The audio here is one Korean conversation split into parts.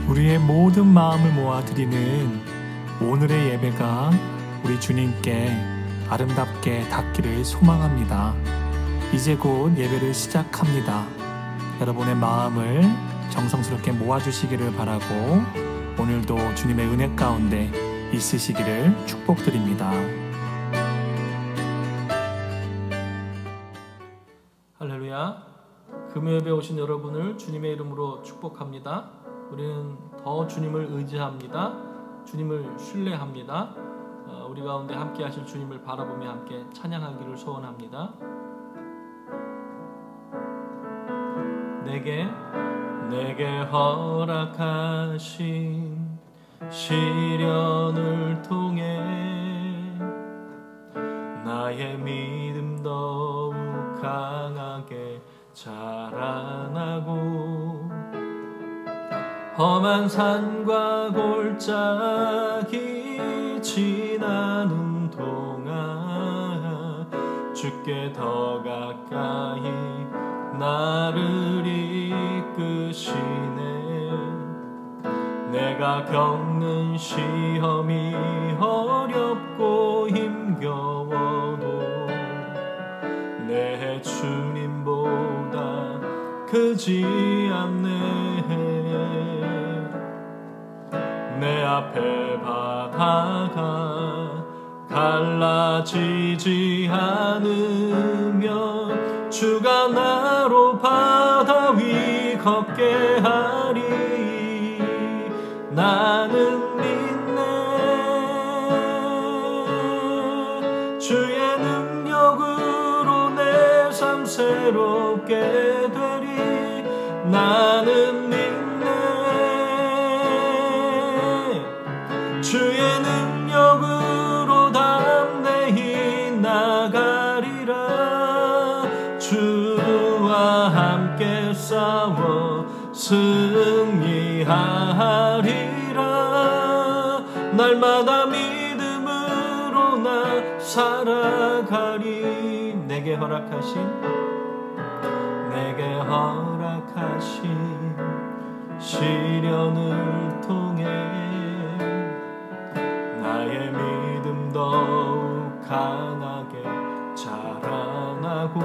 우리의 모든 마음을 모아 드리는 오늘의 예배가 우리 주님께 아름답게 닿기를 소망합니다. 이제 곧 예배를 시작합니다. 여러분의 마음을 정성스럽게 모아주시기를 바라고 오늘도 주님의 은혜 가운데 있으시기를 축복드립니다. 할렐루야. 금요예배 오신 여러분을 주님의 이름으로 축복합니다. 우리는 더 주님을 의지합니다. 주님을 신뢰합니다. 우리 가운데 함께 하실 주님을 바라보며 함께 찬양하기를 소원합니다. 내게 허락하신 시련을 통해 나의 믿음 더욱 강하게 자라나고 험한 산과 골짜기 지나는 동안 주께 더 가까이 나를 이끄시네. 내가 겪는 시험이 어렵고 힘겨워도 내 주님보다 크지 않네. 내 앞에 바다가 갈라지지 않으면 주가 나로 바다 위 걷게 하리. 나는 믿네. 주의 능력으로 내 삶 새롭게 되리. 나는 믿네. 주의 능력으로 담대히 나가리라. 주와 함께 싸워 승리하리라. 날마다 믿음으로 나 살아가리. 내게 허락하신 시련을 통해 나의 믿음 더욱 강하게 자라나고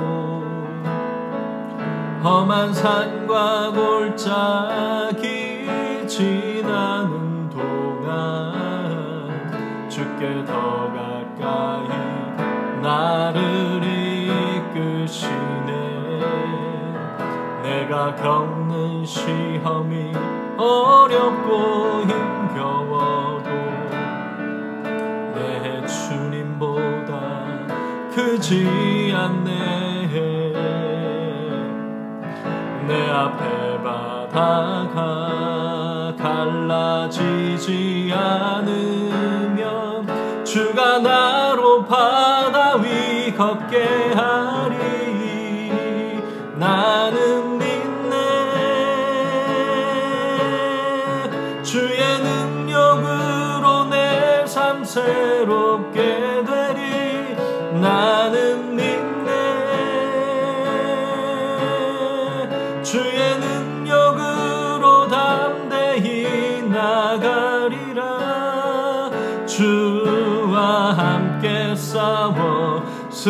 험한 산과 골짜기 지나는 동안 주께 더 가까이 나를 이끄시네. 내가 겪는 시험이 어렵고 힘겨워도 내 주님보다 크지 않네. 내 앞에 바다가 갈라지지 않으면 주가 나로 바다 위 걷게 하리. 나는 믿네. 주의 능력으로 내 삶 새롭게 되리. 나는 믿네. 주의 능력으로 담대히 나가리라. 주와 함께 싸워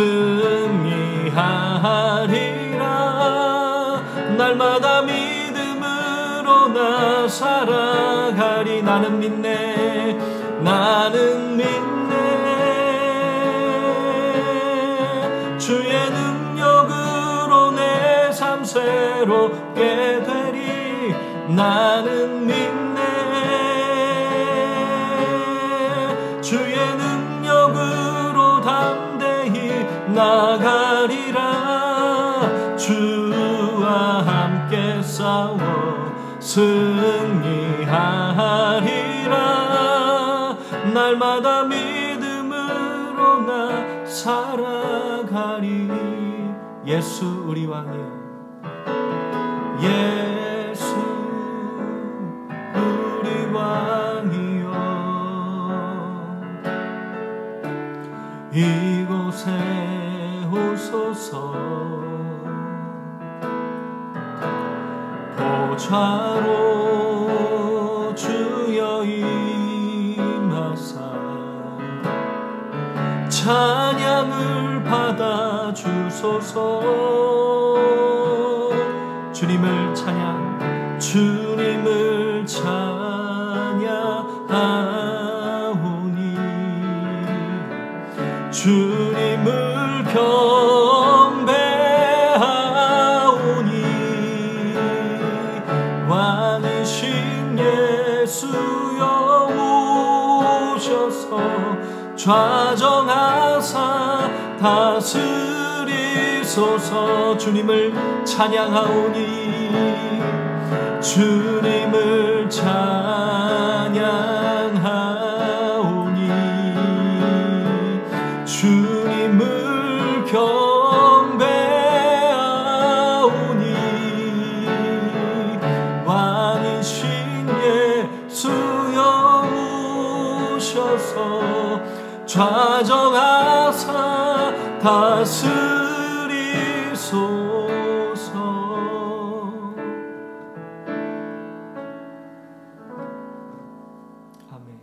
승리하리라. 날마다 믿음으로 나 살아가리. 나는 믿네. 나는 믿네. 주의 능력으로 내 삶 새롭게 되리. 나는 믿네. 주의 능력으로 담대히 나가리라. 주와 함께 싸워 승리하리라. 날마다 믿음으로 나 살아가리. 예수 우리 왕이여. 예수 우리 왕이여. 이곳에 오소서. 보좌로 찬양을 받아 주소서. 주님을 찬양하오니 주님을 경배하오니 왕이신 예수여 오셔서 좌정하사 다스리소서. 주님을 찬양하오니 주님을 찬양하오니 주님을 경배하오니 왕이신 예수여 오셔서 좌정하사 다스리소서. 아멘.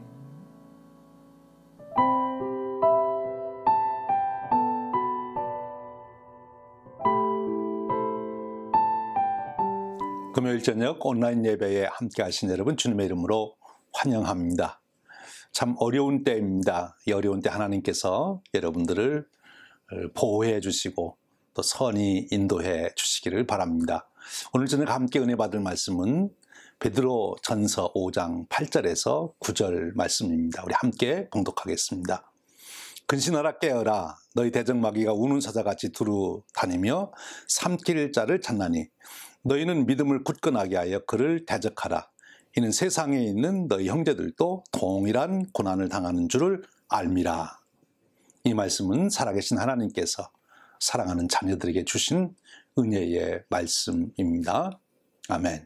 금요일 저녁 온라인 예배에 함께 하신 여러분 주님의 이름으로 환영합니다. 참 어려운 때입니다. 이 어려운 때 하나님께서 여러분들을 보호해 주시고 또 선히 인도해 주시기를 바랍니다. 오늘 저녁 함께 은혜 받을 말씀은 베드로 전서 5장 8절에서 9절 말씀입니다. 우리 함께 봉독하겠습니다. 근신하라 깨어라 너희 대적마귀가 우는 사자같이 두루 다니며 삼킬 자를 찾나니 너희는 믿음을 굳건하게 하여 그를 대적하라. 이는 세상에 있는 너희 형제들도 동일한 고난을 당하는 줄을 알미라. 이 말씀은 살아계신 하나님께서 사랑하는 자녀들에게 주신 은혜의 말씀입니다. 아멘.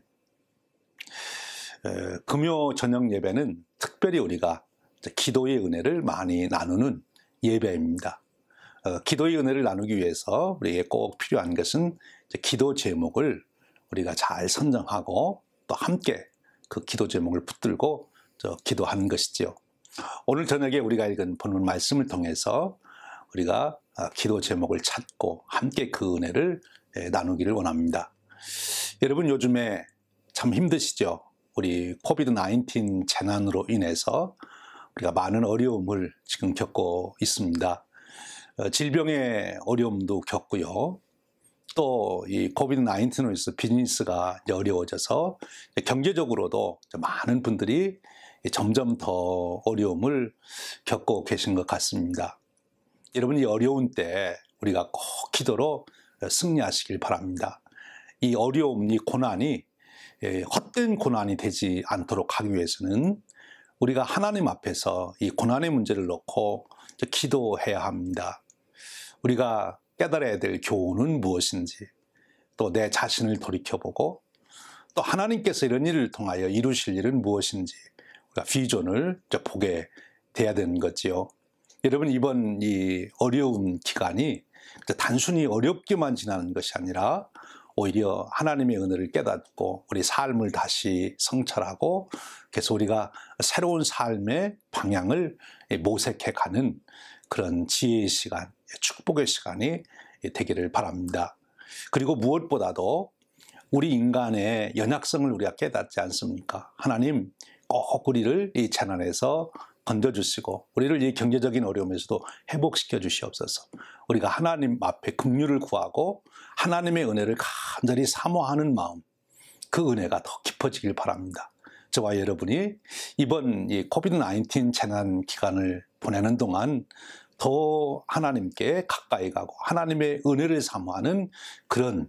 금요 저녁 예배는 특별히 우리가 기도의 은혜를 많이 나누는 예배입니다. 기도의 은혜를 나누기 위해서 우리에게 꼭 필요한 것은 기도 제목을 우리가 잘 선정하고 또 함께 그 기도 제목을 붙들고 기도하는 것이지요. 오늘 저녁에 우리가 읽은 본문 말씀을 통해서 우리가 기도 제목을 찾고 함께 그 은혜를 나누기를 원합니다. 여러분 요즘에 참 힘드시죠? 우리 코비드-19 재난으로 인해서 우리가 많은 어려움을 지금 겪고 있습니다. 질병의 어려움도 겪고요. 또 이 코비드-19으로 인해서 비즈니스가 어려워져서 경제적으로도 많은 분들이 점점 더 어려움을 겪고 계신 것 같습니다. 여러분 이 어려운 때 우리가 꼭 기도로 승리하시길 바랍니다. 이 어려움, 이 고난이 헛된 고난이 되지 않도록 하기 위해서는 우리가 하나님 앞에서 이 고난의 문제를 놓고 기도해야 합니다. 우리가 깨달아야 될 교훈은 무엇인지, 또 내 자신을 돌이켜보고 또 하나님께서 이런 일을 통하여 이루실 일은 무엇인지 우리가 비전을 보게 돼야 되는 거지요. 여러분 이번 이 어려운 기간이 단순히 어렵게만 지나는 것이 아니라 오히려 하나님의 은혜를 깨닫고 우리 삶을 다시 성찰하고 그래서 우리가 새로운 삶의 방향을 모색해가는 그런 지혜의 시간, 축복의 시간이 되기를 바랍니다. 그리고 무엇보다도 우리 인간의 연약성을 우리가 깨닫지 않습니까? 하나님 꼭 우리를 이 재난에서 건져주시고 우리를 이 경제적인 어려움에서도 회복시켜 주시옵소서. 우리가 하나님 앞에 긍휼을 구하고 하나님의 은혜를 간절히 사모하는 마음, 그 은혜가 더 깊어지길 바랍니다. 저와 여러분이 이번 이 코비드-19 재난 기간을 보내는 동안 더 하나님께 가까이 가고 하나님의 은혜를 사모하는 그런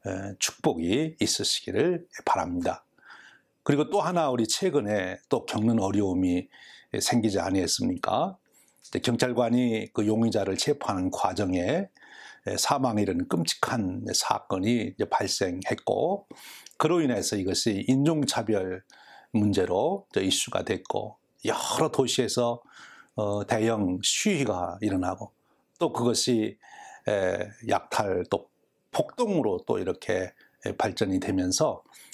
축복이 있으시기를 바랍니다. 그리고 또 하나 우리 최근에 또 겪는 어려움이 생기지 아니했습니까? 경찰관이 그 용의자를 체포하는 과정에 사망에 이르는 끔찍한 사건이 발생했고 그로 인해서 이것이 인종차별 문제로 이슈가 됐고 여러 도시에서 대형 시위가 일어나고 또 그것이 약탈 또 폭동으로 또 이렇게 발전이 되면서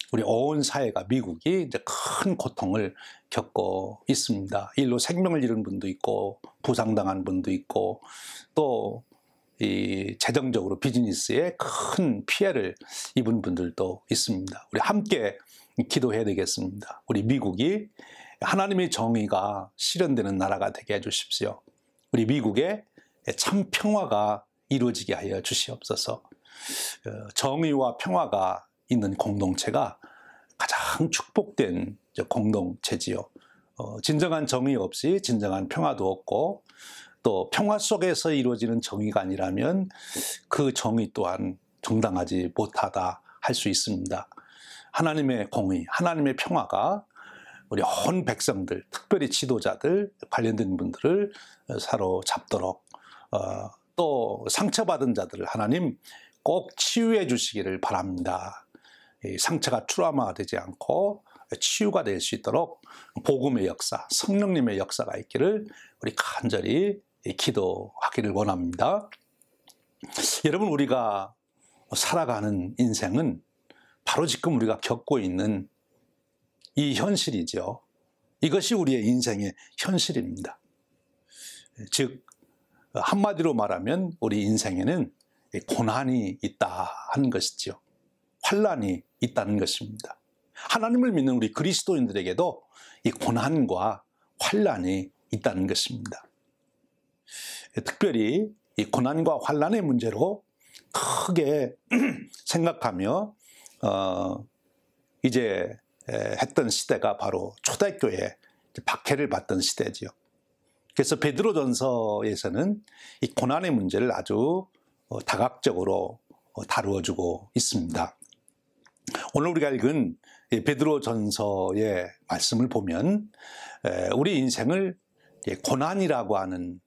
우리 온 사회가 미국이 이제 큰 고통을 겪고 있습니다. 일로 생명을 잃은 분도 있고 부상당한 분도 있고 또 이 재정적으로 비즈니스에 큰 피해를 입은 분들도 있습니다. 우리 함께 기도해야 되겠습니다. 우리 미국이 하나님의 정의가 실현되는 나라가 되게 해주십시오. 우리 미국에 참 평화가 이루어지게 하여 주시옵소서. 정의와 평화가 있는 공동체가 가장 축복된 공동체지요. 진정한 정의 없이 진정한 평화도 없고 또 평화 속에서 이루어지는 정의가 아니라면 그 정의 또한 정당하지 못하다 할 수 있습니다. 하나님의 공의, 하나님의 평화가 우리 온 백성들, 특별히 지도자들, 관련된 분들을 사로잡도록 또 상처받은 자들을 하나님 꼭 치유해 주시기를 바랍니다. 상처가 트라우마가 되지 않고 치유가 될 수 있도록 복음의 역사, 성령님의 역사가 있기를 우리 간절히 기도하기를 원합니다. 여러분, 우리가 살아가는 인생은 바로 지금 우리가 겪고 있는 이 현실이죠. 이것이 우리의 인생의 현실입니다. 즉 한마디로 말하면 우리 인생에는 고난이 있다 하는 것이죠. 환난이 있다는 것입니다. 하나님을 믿는 우리 그리스도인들에게도 이 고난과 환난이 있다는 것입니다. 특별히 이 고난과 환난의 문제로 크게 생각하며 이제 했던 시대가 바로 초대교회 박해를 받던 시대지요. 그래서 베드로전서에서는 이 고난의 문제를 아주 다각적으로 다루어주고 있습니다. 오늘 우리가 읽은 베드로전서의 말씀을 보면 우리 인생을 고난이라고 하는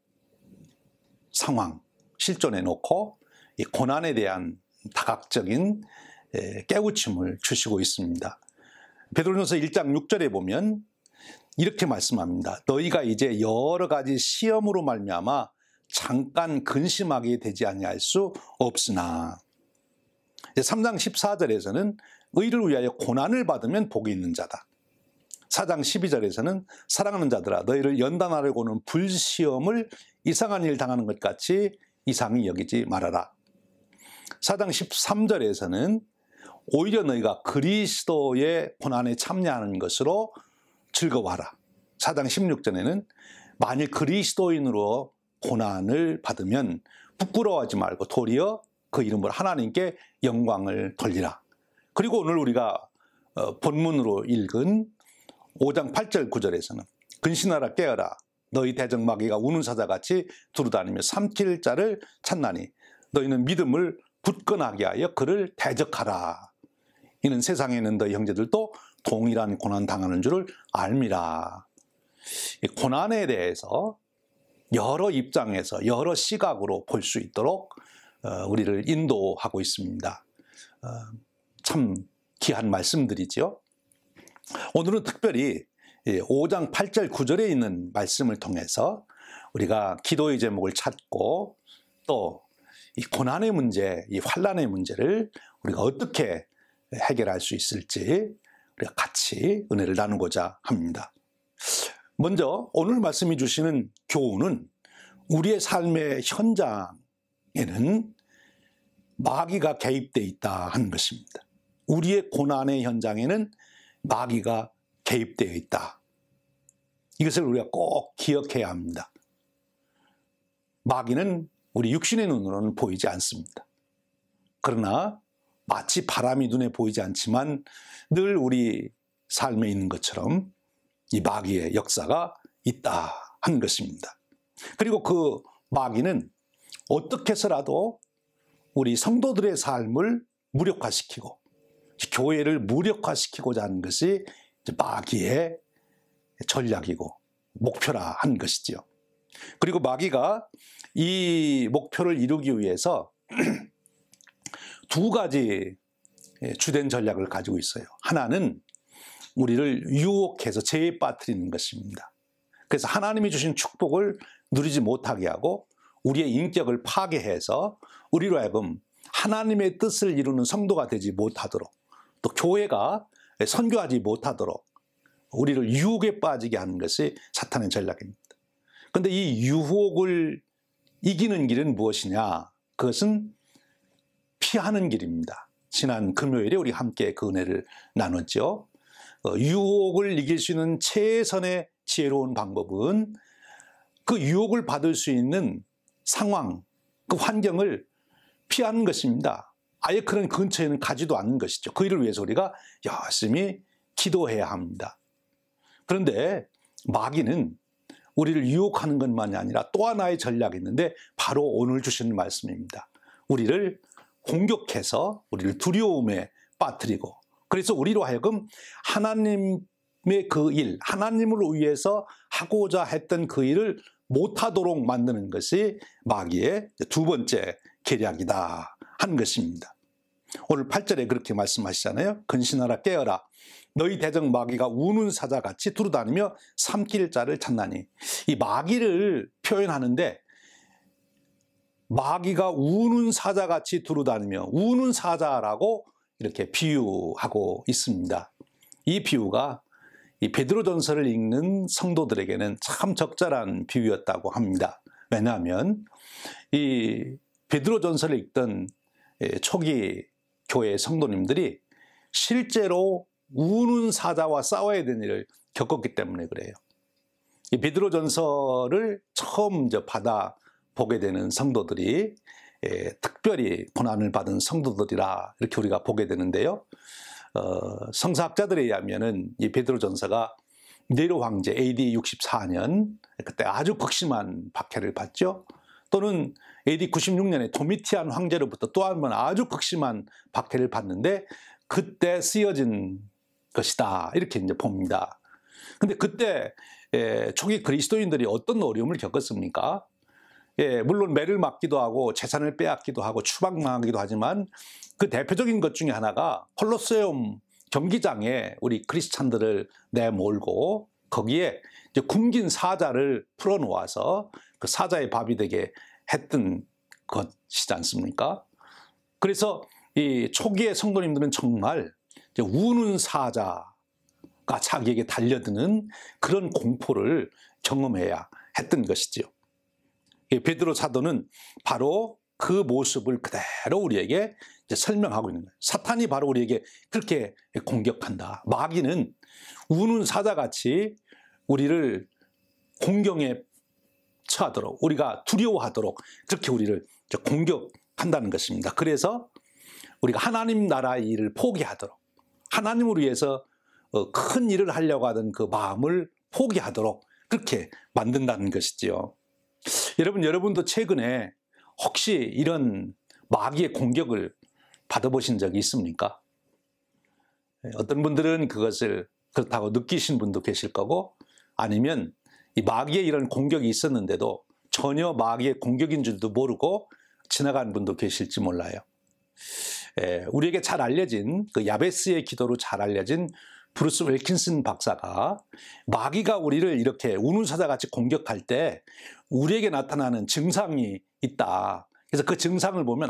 상황, 실존해 놓고 이 고난에 대한 다각적인 깨우침을 주시고 있습니다. 베드로전서 1장 6절에 보면 이렇게 말씀합니다. 너희가 이제 여러 가지 시험으로 말미암아 잠깐 근심하게 되지 아니할 수 없으나 3장 14절에서는 의를 위하여 고난을 받으면 복이 있는 자다. 4장 12절에서는 사랑하는 자들아 너희를 연단하려고는 불시험을 이상한 일 당하는 것 같이 이상히 여기지 말아라. 4장 13절에서는 오히려 너희가 그리스도의 고난에 참여하는 것으로 즐거워하라. 4장 16절에는 만일 그리스도인으로 고난을 받으면 부끄러워하지 말고 도리어 그 이름으로 하나님께 영광을 돌리라. 그리고 오늘 우리가 본문으로 읽은 5장 8절 9절에서는 근신하라 깨어라 너희 대적마귀가 우는 사자같이 두루다니며 삼킬 자를 찾나니 너희는 믿음을 굳건하게 하여 그를 대적하라. 이는 세상에 있는 너희 형제들도 동일한 고난 당하는 줄을 알미라. 이 고난에 대해서 여러 입장에서 여러 시각으로 볼 수 있도록 우리를 인도하고 있습니다. 참 귀한 말씀들이죠. 오늘은 특별히 5장 8절 9절에 있는 말씀을 통해서 우리가 기도의 제목을 찾고 또 이 고난의 문제, 이 환난의 문제를 우리가 어떻게 해결할 수 있을지 우리가 같이 은혜를 나누고자 합니다. 먼저 오늘 말씀이 주시는 교훈은 우리의 삶의 현장에는 마귀가 개입되어 있다 하는 것입니다. 우리의 고난의 현장에는 마귀가 개입되어 있다. 이것을 우리가 꼭 기억해야 합니다. 마귀는 우리 육신의 눈으로는 보이지 않습니다. 그러나 마치 바람이 눈에 보이지 않지만 늘 우리 삶에 있는 것처럼 이 마귀의 역사가 있다 하는 것입니다. 그리고 그 마귀는 어떻게 해서라도 우리 성도들의 삶을 무력화시키고 교회를 무력화시키고자 하는 것이 마귀의 전략이고 목표라 하는 것이지요. 그리고 마귀가 이 목표를 이루기 위해서 두 가지 주된 전략을 가지고 있어요. 하나는 우리를 유혹해서 죄에 빠뜨리는 것입니다. 그래서 하나님이 주신 축복을 누리지 못하게 하고 우리의 인격을 파괴해서 우리로 하여금 하나님의 뜻을 이루는 성도가 되지 못하도록 또 교회가 선교하지 못하도록 우리를 유혹에 빠지게 하는 것이 사탄의 전략입니다. 그런데 이 유혹을 이기는 길은 무엇이냐? 그것은 피하는 길입니다. 지난 금요일에 우리 함께 그 은혜를 나눴죠. 유혹을 이길 수 있는 최선의 지혜로운 방법은 그 유혹을 받을 수 있는 상황, 그 환경을 피하는 것입니다. 아예 그런 근처에는 가지도 않는 것이죠. 그 일을 위해서 우리가 열심히 기도해야 합니다. 그런데 마귀는 우리를 유혹하는 것만이 아니라 또 하나의 전략이 있는데 바로 오늘 주시는 말씀입니다. 우리를 공격해서 우리를 두려움에 빠뜨리고, 그래서 우리로 하여금 하나님의 그 일, 하나님을 위해서 하고자 했던 그 일을 못하도록 만드는 것이 마귀의 두 번째 계략이다 하는 것입니다. 오늘 8절에 그렇게 말씀하시잖아요. 근신하라 깨어라. 너희 대적 마귀가 우는 사자같이 두루다니며 삼킬 자를 찾나니. 이 마귀를 표현하는데 마귀가 우는 사자같이 두루다니며, 우는 사자라고 이렇게 비유하고 있습니다. 이 비유가 이 베드로전서를 읽는 성도들에게는 참 적절한 비유였다고 합니다. 왜냐하면 이 베드로전서를 읽던 초기 교회 성도님들이 실제로 우는 사자와 싸워야 되는 일을 겪었기 때문에 그래요. 이 베드로전서를 처음 받아 보게 되는 성도들이 특별히 고난을 받은 성도들이라 이렇게 우리가 보게 되는데요. 성서학자들에 의하면은 이 베드로전서가 네로 황제 AD 64년 그때 아주 극심한 박해를 받죠. 또는 AD 96년에 도미티안 황제로부터 또 한 번 아주 극심한 박해를 받는데 그때 쓰여진 것이다 이렇게 이제 봅니다. 근데 그때 초기 그리스도인들이 어떤 어려움을 겪었습니까? 물론 매를 맞기도 하고 재산을 빼앗기도 하고 추방당하기도 하지만 그 대표적인 것 중에 하나가 콜로세움 경기장에 우리 크리스찬들을 내몰고 거기에 이제 굶긴 사자를 풀어놓아서 그 사자의 밥이 되게 했던 것이지 않습니까? 그래서 이 초기의 성도님들은 정말 이제 우는 사자가 자기에게 달려드는 그런 공포를 경험해야 했던 것이죠. 베드로 사도는 바로 그 모습을 그대로 우리에게 이제 설명하고 있는 거예요. 사탄이 바로 우리에게 그렇게 공격한다. 마귀는 우는 사자같이 우리를 공경에 처하도록, 우리가 두려워하도록 그렇게 우리를 공격한다는 것입니다. 그래서 우리가 하나님 나라의 일을 포기하도록, 하나님을 위해서 큰 일을 하려고 하던 그 마음을 포기하도록 그렇게 만든다는 것이지요. 여러분도 최근에 혹시 이런 마귀의 공격을 받아보신 적이 있습니까? 어떤 분들은 그것을 그렇다고 느끼신 분도 계실 거고, 아니면 이 마귀의 이런 공격이 있었는데도 전혀 마귀의 공격인 줄도 모르고 지나간 분도 계실지 몰라요. 우리에게 잘 알려진 그 야베스의 기도로 잘 알려진 브루스 윌킨슨 박사가 마귀가 우리를 이렇게 우는 사자같이 공격할 때 우리에게 나타나는 증상이 있다. 그래서 그 증상을 보면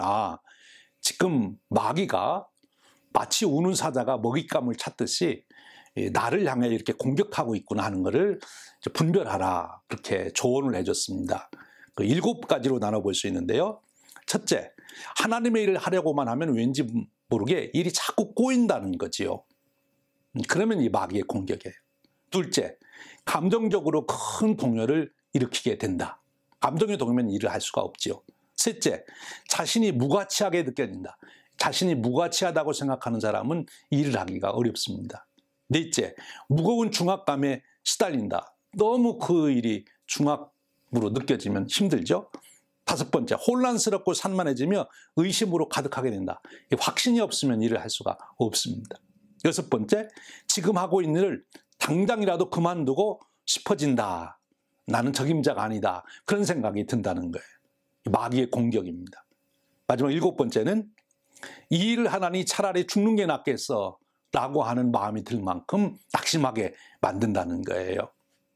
지금 마귀가 마치 우는 사자가 먹잇감을 찾듯이 나를 향해 이렇게 공격하고 있구나 하는 것을 분별하라. 그렇게 조언을 해줬습니다. 그 7가지로 나눠볼 수 있는데요. 첫째, 하나님의 일을 하려고만 하면 왠지 모르게 일이 자꾸 꼬인다는 거지요. 그러면 이 마귀의 공격이에요. 둘째, 감정적으로 큰 동요를 일으키게 된다. 감정에 동요면 일을 할 수가 없지요. 셋째, 자신이 무가치하게 느껴진다. 자신이 무가치하다고 생각하는 사람은 일을 하기가 어렵습니다. 넷째, 무거운 중압감에 시달린다. 너무 그 일이 중압으로 느껴지면 힘들죠. 다섯 번째, 혼란스럽고 산만해지며 의심으로 가득하게 된다. 확신이 없으면 일을 할 수가 없습니다. 여섯 번째, 지금 하고 있는 일을 당장이라도 그만두고 싶어진다. 나는 적임자가 아니다. 그런 생각이 든다는 거예요. 마귀의 공격입니다. 마지막 7번째는 이 일을 하나니 차라리 죽는 게 낫겠어 라고 하는 마음이 들 만큼 낙심하게 만든다는 거예요.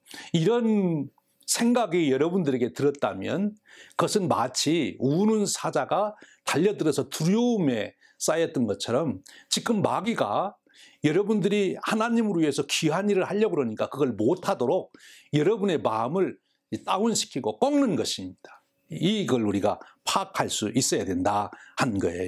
이런 생각이 여러분들에게 들었다면 그것은 마치 우는 사자가 달려들어서 두려움에 쌓였던 것처럼 지금 마귀가 여러분들이 하나님을 위해서 귀한 일을 하려고 그러니까 그걸 못하도록 여러분의 마음을 다운시키고 꺾는 것입니다. 이걸 우리가 파악할 수 있어야 된다 한 거예요.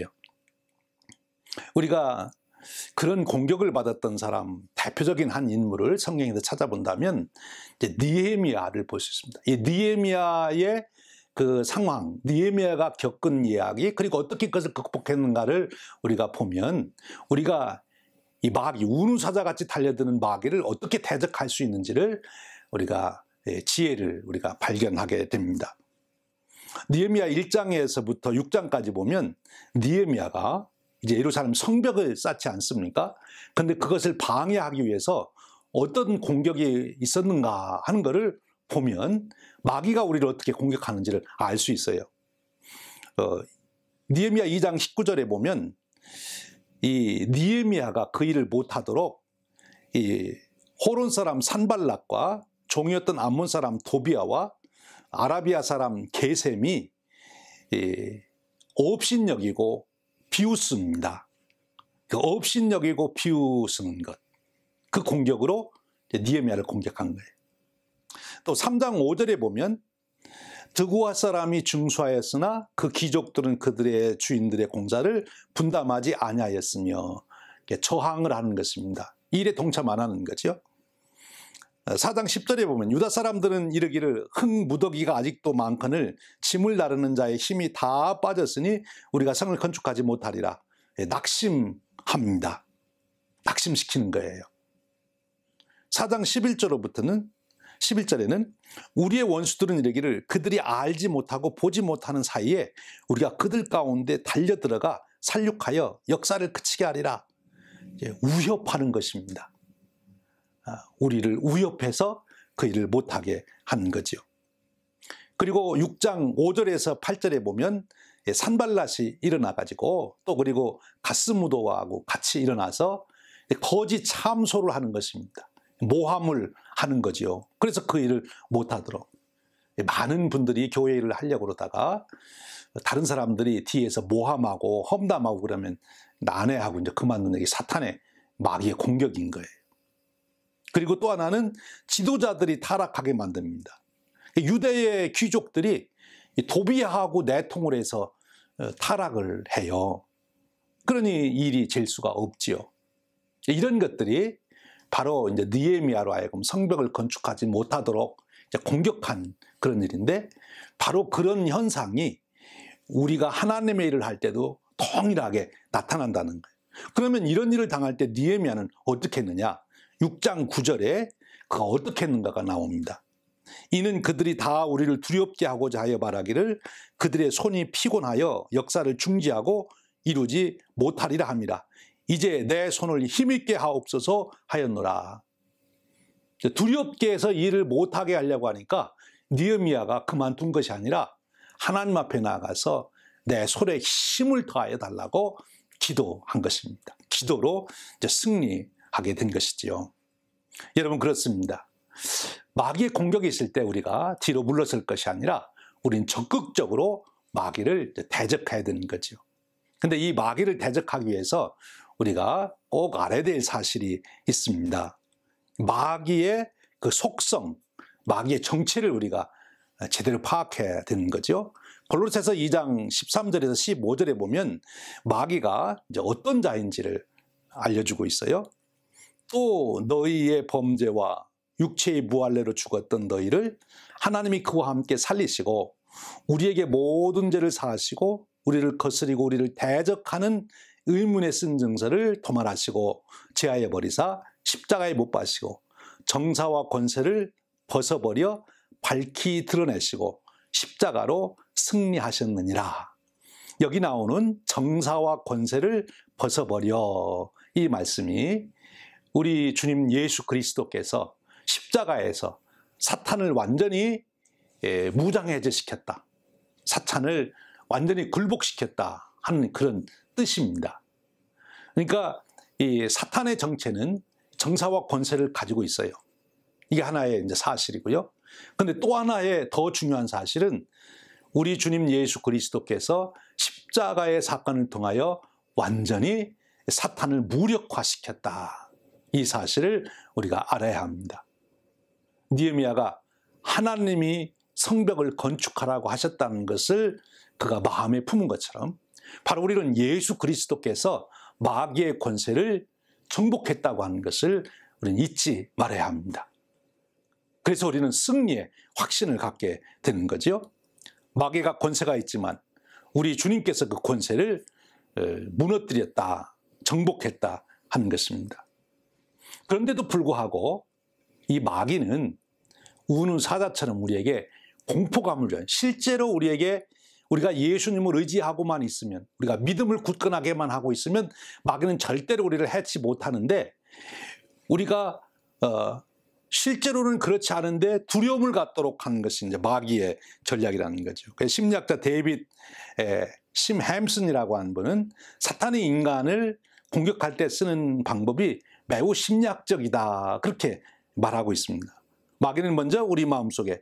우리가 그런 공격을 받았던 사람, 대표적인 한 인물을 성경에서 찾아본다면 이제 느헤미야를 볼 수 있습니다. 이 느헤미야의 그 상황, 느헤미야가 겪은 이야기, 그리고 어떻게 그것을 극복했는가를 우리가 보면 우리가 이 마귀, 우누사자같이 달려드는 마귀를 어떻게 대적할 수 있는지를 우리가 지혜를 우리가 발견하게 됩니다. 느헤미야 1장에서부터 6장까지 보면 느헤미야가 이제 예루살렘 성벽을 쌓지 않습니까? 그런데 그것을 방해하기 위해서 어떤 공격이 있었는가 하는 것을 보면 마귀가 우리를 어떻게 공격하는지를 알 수 있어요. 느헤미야 2장 19절에 보면 이 느헤미야가 그 일을 못하도록 이 호론 사람 산발락과 종이었던 암몬 사람 도비아와 아라비아 사람 게셈이 업신여기고 비웃습니다. 그 업신여기고 비웃는 것, 그 공격으로 느헤미야를 공격한 거예요. 또 3장 5절에 보면 드고아 사람이 중수하였으나 그 귀족들은 그들의 주인들의 공사를 분담하지 아니하였으며 저항을 하는 것입니다. 이 일에 동참 안 하는 거죠. 4장 10절에 보면 유다 사람들은 이르기를 흙 무더기가 아직도 많거늘 짐을 나르는 자의 힘이 다 빠졌으니 우리가 성을 건축하지 못하리라. 낙심합니다. 낙심시키는 거예요. 4장 11절에는 우리의 원수들은 이르기를 그들이 알지 못하고 보지 못하는 사이에 우리가 그들 가운데 달려들어가 살육하여 역사를 그치게 하리라. 위협하는 것입니다. 우리를 위협해서 그 일을 못하게 하는 거죠. 그리고 6장 5절에서 8절에 보면 산발랏이 일어나가지고 또 그리고 가스무도하고 같이 일어나서 거짓 참소를 하는 것입니다. 모함을 하는 거죠. 그래서 그 일을 못하도록 많은 분들이 교회 일을 하려고 그러다가 다른 사람들이 뒤에서 모함하고 험담하고 그러면 난해하고 이제 그만두는 게 사탄의 마귀의 공격인 거예요. 그리고 또 하나는 지도자들이 타락하게 만듭니다. 유대의 귀족들이 도비하고 내통을 해서 타락을 해요. 그러니 일이 될 수가 없지요. 이런 것들이 바로 이제 느헤미야로 하여금 성벽을 건축하지 못하도록 이제 공격한 그런 일인데, 바로 그런 현상이 우리가 하나님의 일을 할 때도 동일하게 나타난다는 거예요. 그러면 이런 일을 당할 때 느헤미야는 어떻게 했느냐? 6장 9절에 그가 어떻게 했는가가 나옵니다. 이는 그들이 다 우리를 두렵게 하고자 하여 말하기를 그들의 손이 피곤하여 역사를 중지하고 이루지 못하리라 합니다. 이제 내 손을 힘있게 하옵소서 하였노라. 두렵게 해서 일을 못하게 하려고 하니까 느헤미야가 그만둔 것이 아니라 하나님 앞에 나가서 내 손에 힘을 더하여 달라고 기도한 것입니다. 기도로 이제 승리하게 된 것이지요. 여러분, 그렇습니다. 마귀의 공격이 있을 때 우리가 뒤로 물러설 것이 아니라 우린 적극적으로 마귀를 대적해야 되는 거죠. 근데 이 마귀를 대적하기 위해서 우리가 꼭 알아야 될 사실이 있습니다. 마귀의 그 속성, 마귀의 정체를 우리가 제대로 파악해야 되는 거죠. 골로새서 2장 13절에서 15절에 보면 마귀가 이제 어떤 자인지를 알려주고 있어요. 또 너희의 범죄와 육체의 무할례로 죽었던 너희를 하나님이 그와 함께 살리시고 우리에게 모든 죄를 사하시고 우리를 거스리고 우리를 대적하는 의문에 쓴 증서를 도말하시고 제하여 버리사 십자가에 못 박으시고 정사와 권세를 벗어버려 밝히 드러내시고 십자가로 승리하셨느니라. 여기 나오는 정사와 권세를 벗어버려, 이 말씀이 우리 주님 예수 그리스도께서 십자가에서 사탄을 완전히 무장해제시켰다, 사탄을 완전히 굴복시켰다 하는 그런 뜻입니다. 그러니까 이 사탄의 정체는 정사와 권세를 가지고 있어요. 이게 하나의 이제 사실이고요. 그런데 또 하나의 더 중요한 사실은 우리 주님 예수 그리스도께서 십자가의 사건을 통하여 완전히 사탄을 무력화시켰다. 이 사실을 우리가 알아야 합니다. 느헤미야가 하나님이 성벽을 건축하라고 하셨다는 것을 그가 마음에 품은 것처럼 바로 우리는 예수 그리스도께서 마귀의 권세를 정복했다고 하는 것을 우리는 잊지 말아야 합니다. 그래서 우리는 승리의 확신을 갖게 되는 거죠. 마귀가 권세가 있지만 우리 주님께서 그 권세를 무너뜨렸다, 정복했다 하는 것입니다. 그런데도 불구하고 이 마귀는 우는 사자처럼 우리에게 공포감을 줘요. 실제로 우리가 예수님을 의지하고만 있으면, 우리가 믿음을 굳건하게만 하고 있으면 마귀는 절대로 우리를 해치 못하는데, 우리가 실제로는 그렇지 않은데 두려움을 갖도록 하는 것이 이제 마귀의 전략이라는 거죠. 그래서 심리학자 데이빗 심 햄슨이라고 하는 분은 사탄이 인간을 공격할 때 쓰는 방법이 매우 심리학적이다, 그렇게 말하고 있습니다. 마귀는 먼저 우리 마음속에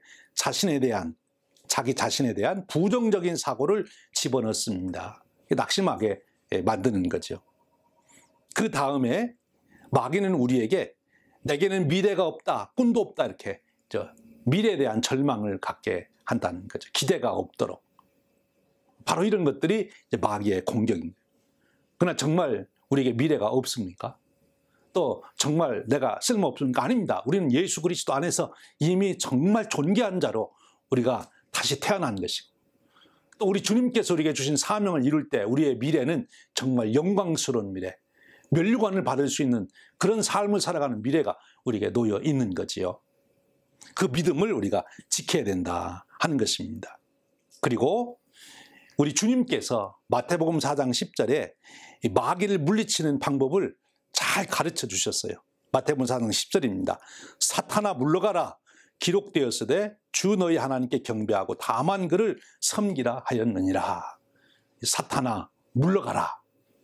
자기 자신에 대한 부정적인 사고를 집어넣습니다. 낙심하게 만드는 거죠. 그 다음에 마귀는 우리에게 내게는 미래가 없다, 꿈도 없다, 이렇게 미래에 대한 절망을 갖게 한다는 거죠. 기대가 없도록. 바로 이런 것들이 이제 마귀의 공격입니다. 그러나 정말 우리에게 미래가 없습니까? 또 정말 내가 쓸모없습니까? 아닙니다. 우리는 예수 그리스도 안에서 이미 정말 존귀한 자로 우리가 다시 태어난 것이고, 또 우리 주님께서 우리에게 주신 사명을 이룰 때 우리의 미래는 정말 영광스러운 미래, 면류관을 받을 수 있는 그런 삶을 살아가는 미래가 우리에게 놓여 있는 거지요. 그 믿음을 우리가 지켜야 된다 하는 것입니다. 그리고 우리 주님께서 마태복음 4장 10절에 이 마귀를 물리치는 방법을 잘 가르쳐 주셨어요. 마태복음 4장 10절입니다. 사탄아 물러가라, 기록되었으되 주 너희 하나님께 경배하고 다만 그를 섬기라 하였느니라. 사탄아 물러가라.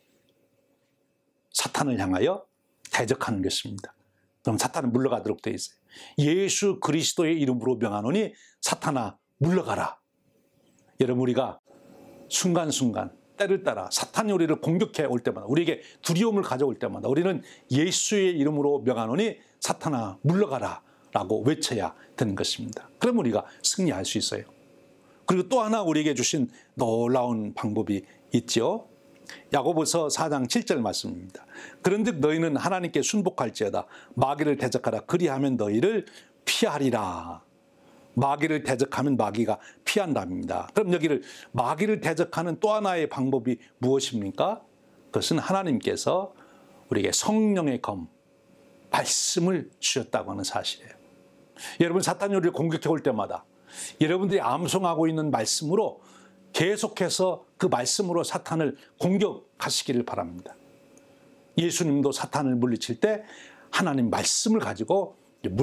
사탄을 향하여 대적하는 것입니다. 그럼 사탄은 물러가도록 되어 있어요. 예수 그리스도의 이름으로 명하노니 사탄아 물러가라. 여러분, 우리가 순간순간 때를 따라 사탄이 우리를 공격해 올 때마다, 우리에게 두려움을 가져올 때마다 우리는 예수의 이름으로 명하노니 사탄아 물러가라 라고 외쳐야 되는 것입니다. 그럼 우리가 승리할 수 있어요. 그리고 또 하나 우리에게 주신 놀라운 방법이 있죠. 야고보서 4장 7절 말씀입니다. 그런즉 너희는 하나님께 순복할지어다 마귀를 대적하라, 그리하면 너희를 피하리라. 마귀를 대적하면 마귀가 피한답니다. 그럼 여기를 마귀를 대적하는 또 하나의 방법이 무엇입니까? 그것은 하나님께서 우리에게 성령의 검, 말씀을 주셨다고 하는 사실이에요. 여러분, 사탄이 우리를 공격해 올 때마다 여러분들이 암송하고 있는 말씀으로 계속해서 그 말씀으로 사탄을 공격하시기를 바랍니다. 예수님도 사탄을 물리칠 때 하나님 말씀을 가지고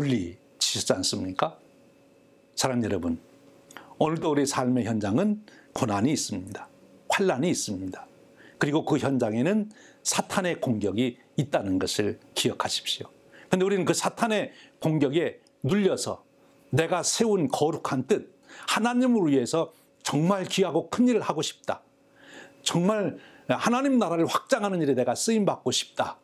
물리치셨지 않습니까? 사랑하는 여러분, 오늘도 우리 삶의 현장은 고난이 있습니다. 환난이 있습니다. 그리고 그 현장에는 사탄의 공격이 있다는 것을 기억하십시오. 그런데 우리는 그 사탄의 공격에 눌려서 내가 세운 거룩한 뜻, 하나님을 위해서 정말 귀하고 큰 일을 하고 싶다, 정말 하나님 나라를 확장하는 일에 내가 쓰임받고 싶다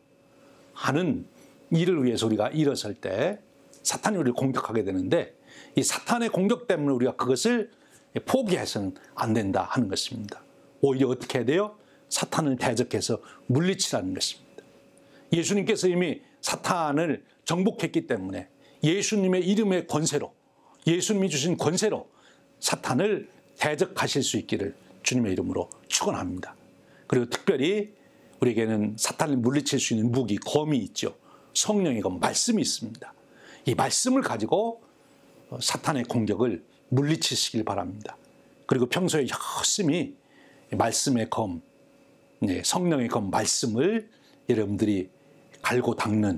하는 일을 위해서 우리가 일어설 때 사탄이 우리를 공격하게 되는데, 이 사탄의 공격 때문에 우리가 그것을 포기해서는 안 된다 하는 것입니다. 오히려 어떻게 해야 돼요? 사탄을 대적해서 물리치라는 것입니다. 예수님께서 이미 사탄을 정복했기 때문에 예수님의 이름의 권세로, 예수님이 주신 권세로 사탄을 대적하실 수 있기를 주님의 이름으로 축원합니다. 그리고 특별히 우리에게는 사탄을 물리칠 수 있는 무기, 검이 있죠. 성령의 검, 말씀이 있습니다. 이 말씀을 가지고 사탄의 공격을 물리치시길 바랍니다. 그리고 평소에 열심히 말씀의 검, 성령의 검, 말씀을 여러분들이 갈고 닦는,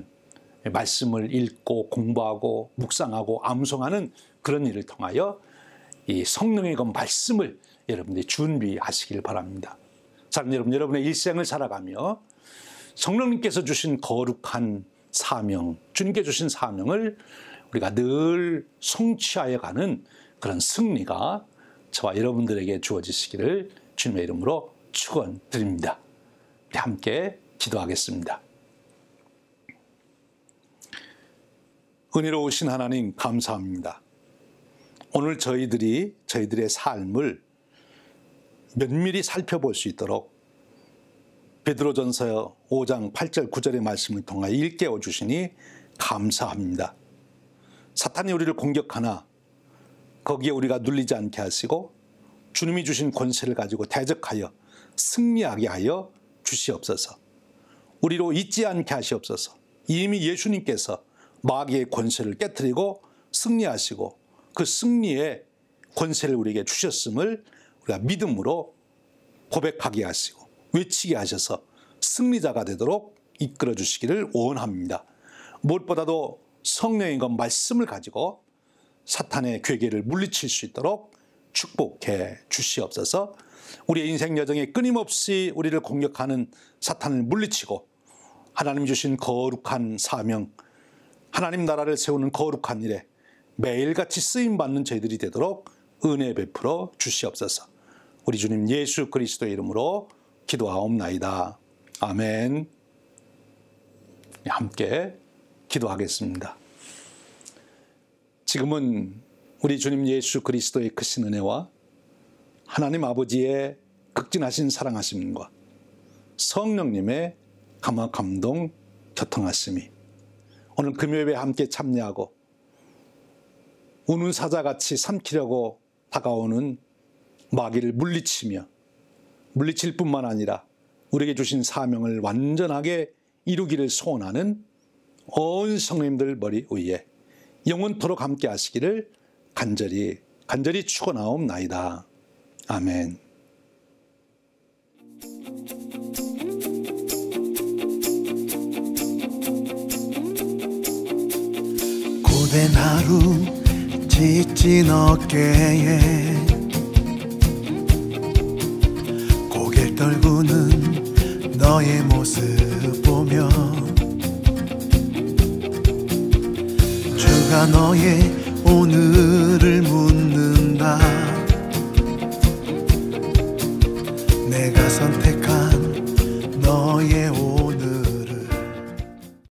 말씀을 읽고 공부하고 묵상하고 암송하는 그런 일을 통하여 이 성령의 검, 말씀을 여러분들이 준비하시길 바랍니다. 사랑하는 여러분, 여러분의 일생을 살아가며 성령님께서 주신 거룩한 사명, 주님께 주신 사명을 우리가 늘 성취하여 가는 그런 승리가 저와 여러분들에게 주어지시기를 주님의 이름으로 축원드립니다. 함께 기도하겠습니다. 은혜로우신 하나님 감사합니다. 오늘 저희들의 삶을 면밀히 살펴볼 수 있도록 베드로전서 5장 8절 9절의 말씀을 통하여 일깨워 주시니 감사합니다. 사탄이 우리를 공격하나 거기에 우리가 눌리지 않게 하시고 주님이 주신 권세를 가지고 대적하여 승리하게 하여 주시옵소서. 우리로 잊지 않게 하시옵소서. 이미 예수님께서 마귀의 권세를 깨뜨리고 승리하시고 그 승리의 권세를 우리에게 주셨음을 우리가 믿음으로 고백하게 하시고 외치게 하셔서 승리자가 되도록 이끌어 주시기를 원합니다. 무엇보다도 성령의 것 말씀을 가지고 사탄의 괴계를 물리칠 수 있도록 축복해 주시옵소서. 우리의 인생 여정에 끊임없이 우리를 공격하는 사탄을 물리치고 하나님 주신 거룩한 사명, 하나님 나라를 세우는 거룩한 일에 매일같이 쓰임받는 저희들이 되도록 은혜 베풀어 주시옵소서. 우리 주님 예수 그리스도의 이름으로 기도하옵나이다. 아멘. 함께 기도하겠습니다. 지금은 우리 주님 예수 그리스도의 크신 은혜와 하나님 아버지의 극진하신 사랑하심과 성령님의 감화 감동 교통하심이 오늘 금요일에 함께 참여하고 우는 사자같이 삼키려고 다가오는 마귀를 물리치며 물리칠 뿐만 아니라 우리에게 주신 사명을 완전하게 이루기를 소원하는 온 성령님들 머리 위에 영원토록 함께 하시기를 간절히 축원하옵나이다. 아멘. 고된 하루 지친 어깨에 고개를 떨구는 너의 모습 보며 주가 너의 오늘